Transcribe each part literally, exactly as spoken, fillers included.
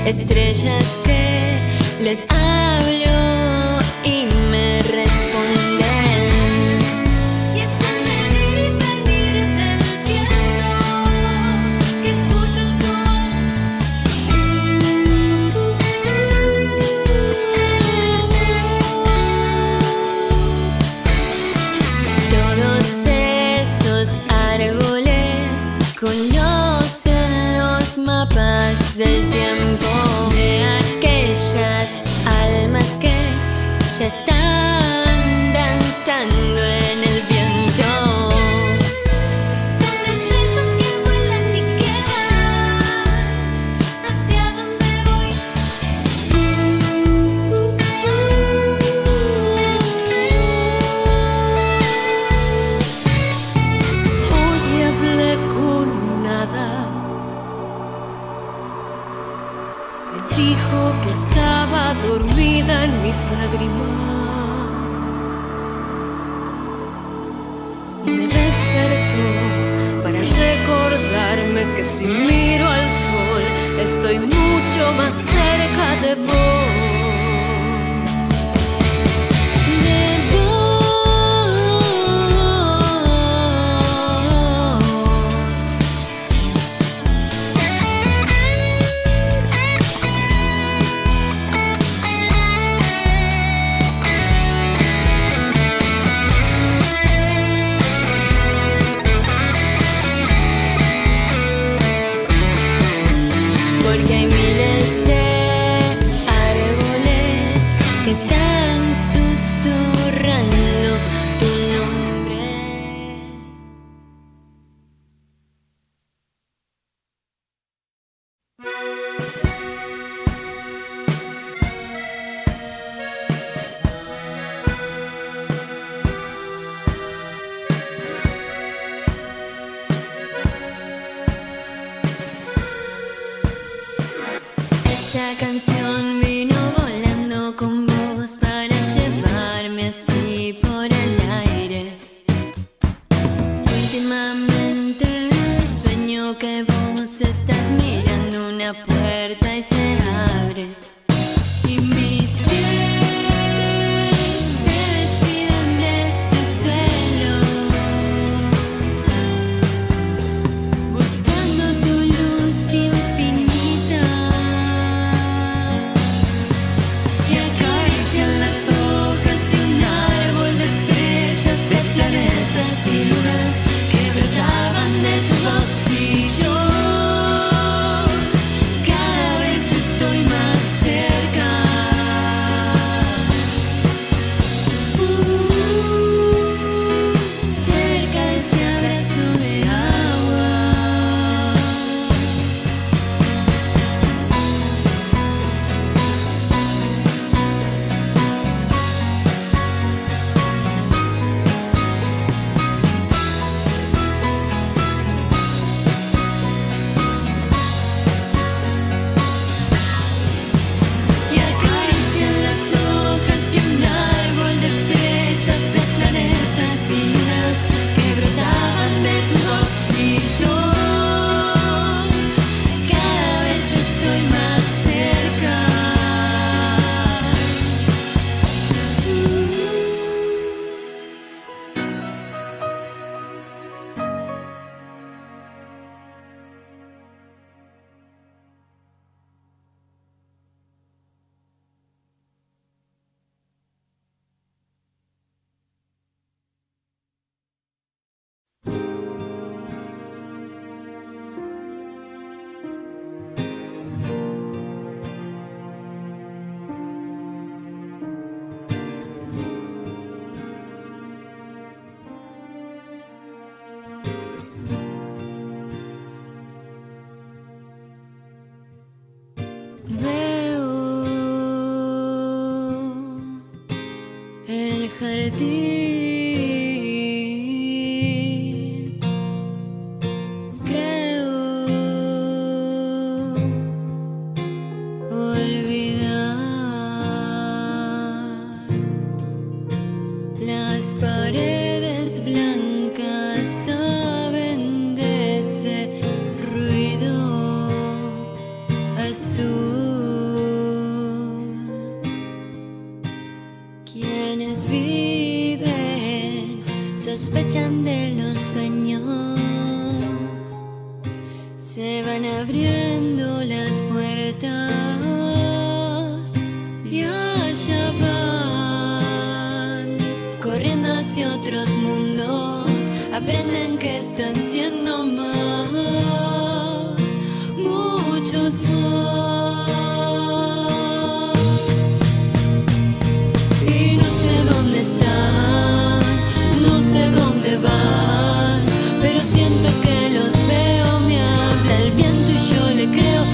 estrellas que les hablo y me responden. Y es el venir y venir del viento que escucho su voz. Todos esos árboles conocen los mapas del tiempo de aquellas almas que ya están danzando en el viento. Son estrellas que vuelan y que van hacia donde voy. Hoy hablé con nada. Me dijo que estaba dormida en mis lágrimas y me despertó para recordarme que si miro al sol estoy mucho más cerca de vos. De vos. Porque hay miles de árboles que están susurrando tu nombre. Esta canción vino volando con vos para llevarme así por el aire. Últimamente sueño que vos estás mirando una puerta y se abre. Y mis pies se despiden de este suelo, buscando tu luz infinita. Y acarician las hojas de un árbol de estrellas, de planetas y lunas que brotaban de tu voz. Y yo cada vez estoy más cerca. Uh, cerca de ese abrazo de agua. Y acarician las hojas de un árbol de estrellas, de planetas y lunas que brotaban de tu voz. Y yo cada vez estoy más cerca. Veo el jardín, creo olvidar las paredes blancas, saben de ese ruido azul. sospechan de los sueños. Se van abriendo las puertas y allá van, corriendo hacia otros mundos. Aprenden que están siendo más, muchos más. Y no sé dónde están, no sé dónde van, pero siento que los veo, me habla el viento y yo le creo.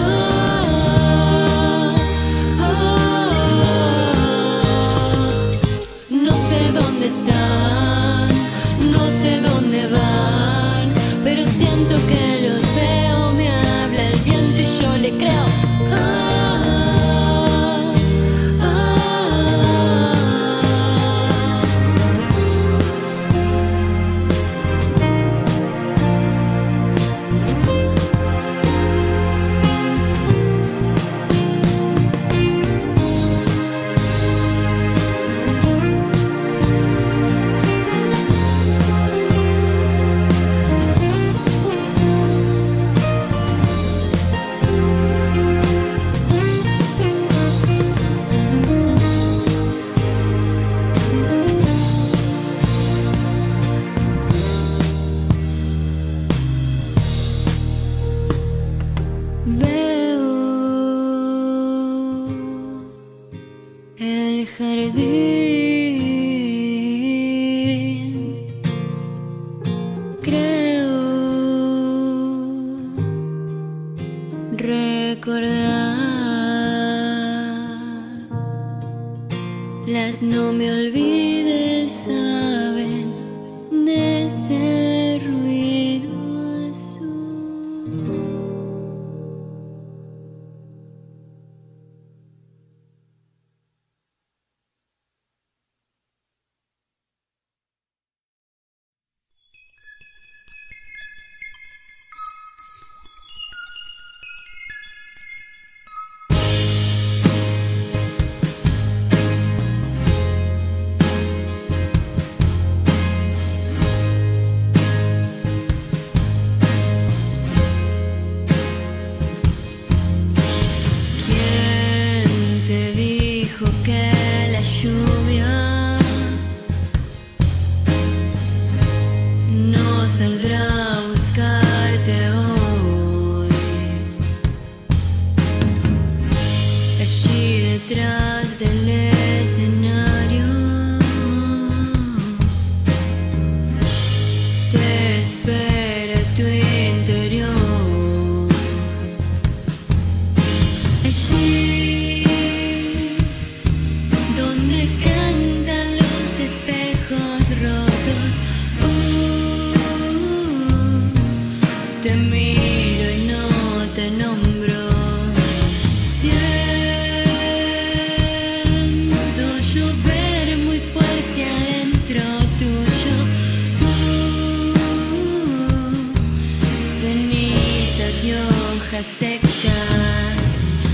Ah, ah, no sé dónde están, no sé dónde van, pero siento que los veo, me habla el viento y yo le creo. Las no me olvides saben de ese ruido azul. Detrás del escenario te espera tu interior. Allí donde cantan los espejos rotos, uh, te miro y no te nombro. Secas,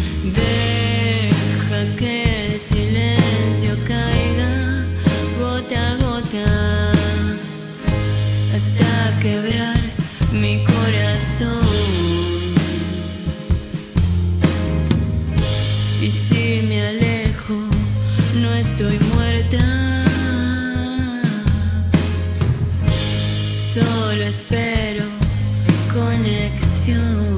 deja que el silencio caiga gota a gota hasta quebrar mi corazón. Y si me alejo, no estoy muerta, solo espero conexión.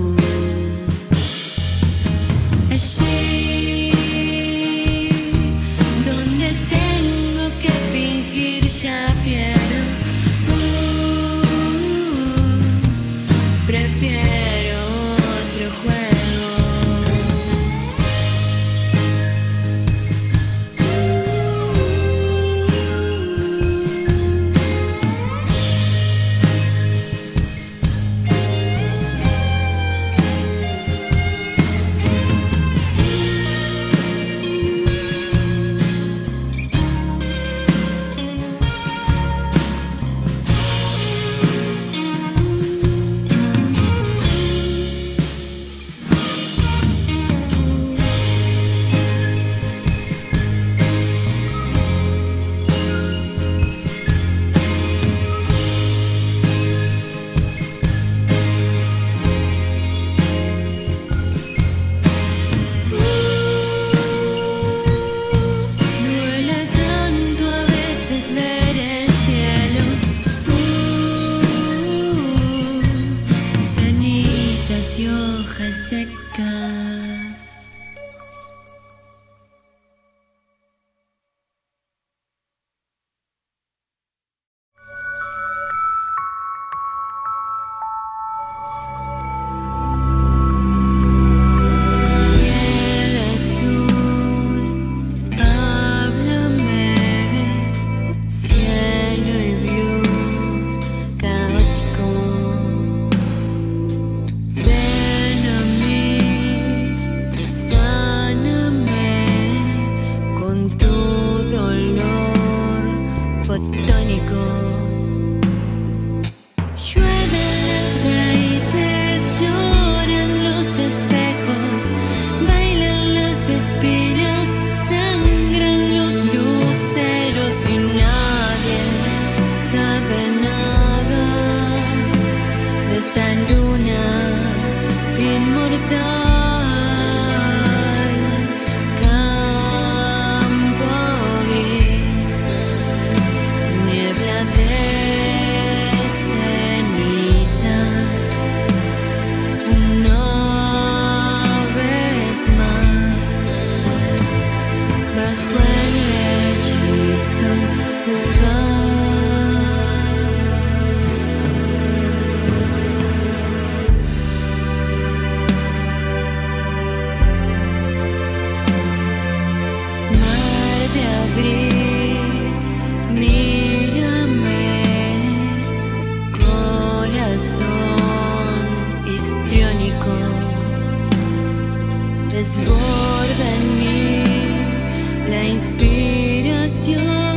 estás. Desborda en mí la inspiración.